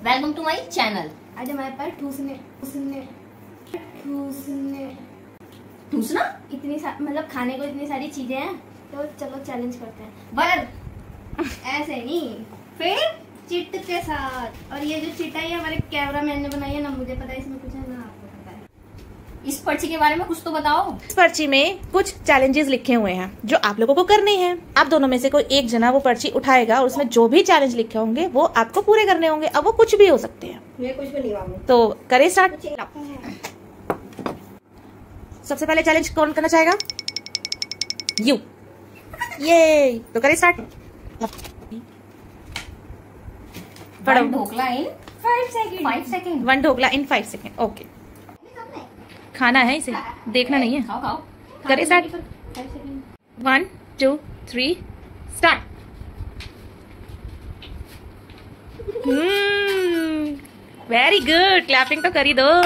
Welcome to my channel. आज हमारे पास ठूसना इतनी मतलब खाने को इतनी सारी चीजें हैं, तो चलो चैलेंज करते हैं। पर ऐसे नहीं, फिर चिट के साथ। और ये जो चिट है ये हमारे कैमरामैन ने बनाई है, ना मुझे पता है इसमें कुछ है ना आपको पता है। इस पर्ची के बारे में कुछ तो बताओ। इस पर्ची में कुछ चैलेंजेस लिखे हुए हैं जो आप लोगों को करने हैं। आप दोनों में से कोई एक जना वो पर्ची उठाएगा और उसमें जो भी चैलेंज लिखे होंगे वो आपको पूरे करने होंगे। अब वो कुछ भी हो सकते हैं। ये कुछ भी नहीं मालूम। तो करें स्टार्ट। सबसे पहले चैलेंज कौन करना चाहेगा? यू। ये तो करें start. One dhokla in 5 second. One dhokla in 5 second. Okay, खाना है इसे, देखना नहीं है। खाओ खाओ। करें start. 1 2 3 start. Very good, clapping तो करी दो।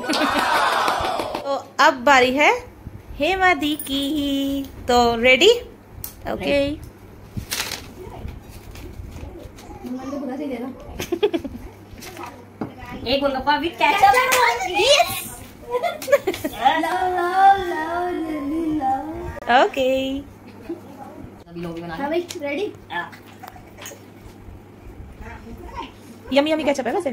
तो अब बारी है हेमा दी की। तो रेडी? ओके। एक गोलगप्पा विद केचप। ओके, सभी लोग बना हाँ भाई, रेडी? यमी यमी केचप है वैसे।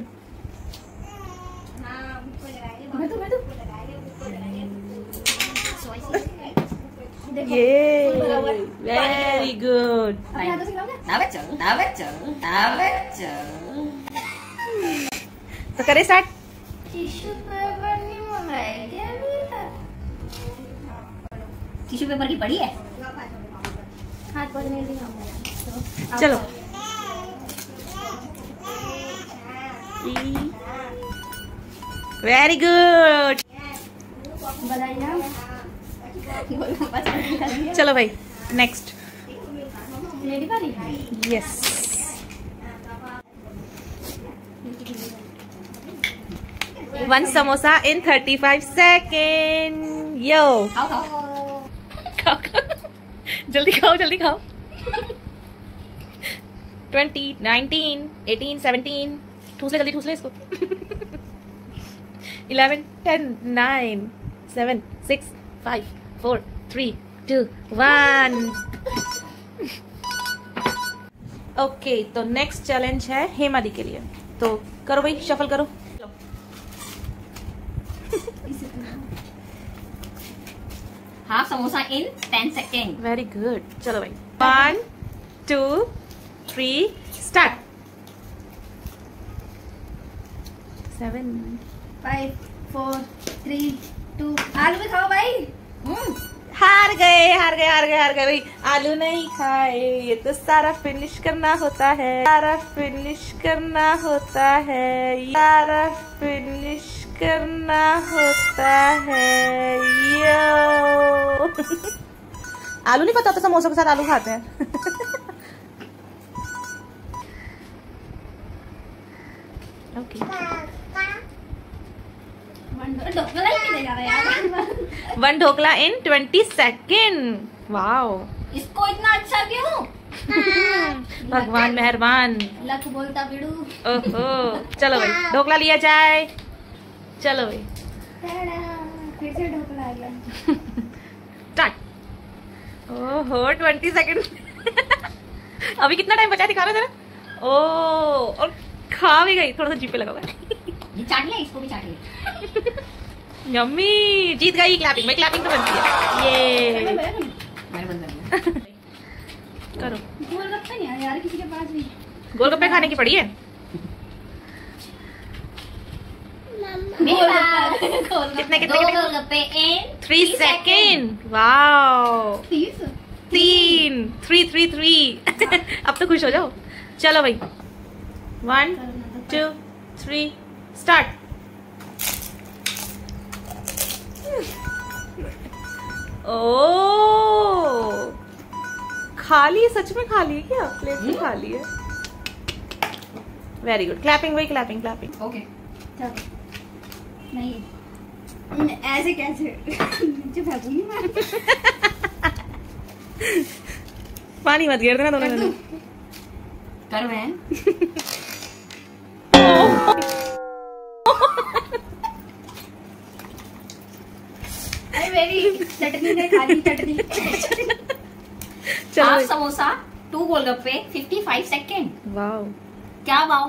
ये वेरी गुड। तो करें स्टार्ट। टिश्यू पेपर की पड़ी है। हाथ पर नहीं दिखाऊंगा। चलो। Very good. चलो भाई, नेक्स्ट। मेरी बारी। Yes. One samosa in 35 second. Yo, खाओ खाओ। खाओ खाओ, जल्दी खाओ जल्दी खाओ। 20 19 18 17 ठूस ले, जल्दी ठूस ले इसको। 11 10 9 7 6 5 4 3 2 1। ओके, तो नेक्स्ट चैलेंज है हेमा दी के लिए। तो करो भाई, शफल करो। Half samosa in 10 second. Very good. चलो भाई, 1 2 3 स्टार्ट। 7 5 4 3 2। आलू भी खाओ भाई। हार गए भाई। आलू नहीं खाए, ये तो सारा फिनिश करना होता है। सारा फिनिश करना होता है। सारा फिनिश करना होता है। यो। आलू नहीं पता तो समोसों के साथ आलू खाते हैं। Okay. One dhokla in 20 second. Wow, इसको इतना अच्छा क्यों? भगवान मेहरबान। लक बोलता बिड़ू। ओहो, चलो भाई, ढोकला लिया जाए। चलो भाई, फिर से ढोकला आ गया। स्टार्ट। ओहो, 20 सेकेंड। अभी कितना टाइम बचा दिखा रहे जरा। ओ, और खा भी गई। थोड़ा सा जीप पे लगा हुआ है। ये चाट ले, इसको भी चाट ले। यम्मी, जीत गई। क्लैपिंग में क्लैपिंग तो बनती है। ये मैंने बंद कर दिया। करो। गोलगप्पे नहीं यार, किसी के पास भी। गोलगप्पे खाने की पड़ी है। कितने कितने गोलगप्पे इन 3 सेकेंड। वाओ, 3 3 3 3। अब तो खुश हो जाओ। चलो भाई, 1 2 3 स्टार्ट। ओ, खाली है, सच में खाली है क्या? प्लेट में खाली है। वेरी गुड, क्लैपिंग भाई, क्लैपिंग क्लैपिंग। ओके। नहीं ऐसे कैसे नीचे फेंकूंगी मैं। पानी मत गिर देना दोनों जने। कर मैं। चटनी ने खाली चटनी। चलो half samosa 2 golgappe 55 second. Wow, क्या वाओ।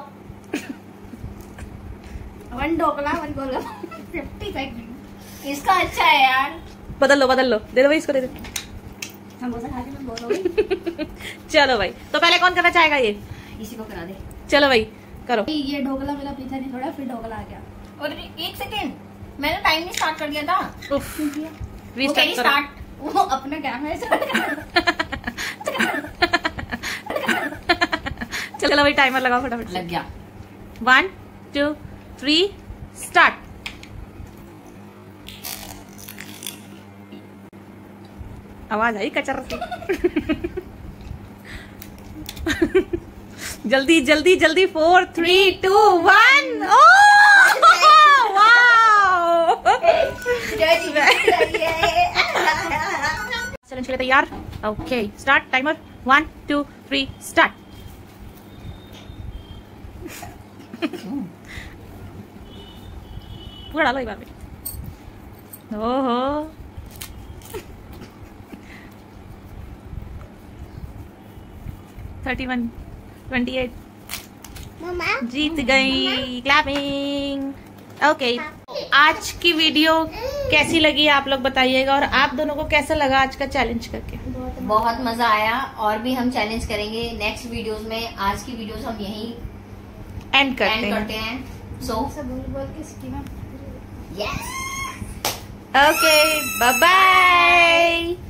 1 ढोकला 1 गोलगप्पा 50 सेकंड। इसका अच्छा है यार। बदल लो दे दो भाई, इसको दे दो। समोसा खा के मैं बोल रही चलो भाई, तो पहले कौन करना चाहेगा ये? इसी को करा दे। चलो भाई करो। ये ढोकला मेरा पीछा नहीं छोड़ा, फिर ढोकला आ गया। और 1 सेकेंड, मैंने टाइम नहीं स्टार्ट कर दिया था। उफ, वो रीस्टार्ट करो। स्टार्ट। वो अपना कैमरा चलो भाई, टाइमर लगाओ फटाफट से। लग गया। 1 2 3 स्टार्ट। आवाज आई कचर से। जल्दी जल्दी जल्दी 4 3 2 1। चैलेंज के लिए तैयार? Okay start. Timer 1 2 3 start. पूरा डालो एक बार में। ओहो, 31 28 जीत गई। क्लैपिंग। ओके, आज की वीडियो कैसी लगी आप लोग बताइएगा, और आप दोनों को कैसा लगा आज का चैलेंज करके? बहुत मजा आया, और भी हम चैलेंज करेंगे नेक्स्ट वीडियोस में। आज की वीडियोस हम यहीं एंड करते हैं। सो बोल के scheme. Yes, okay, bye bye.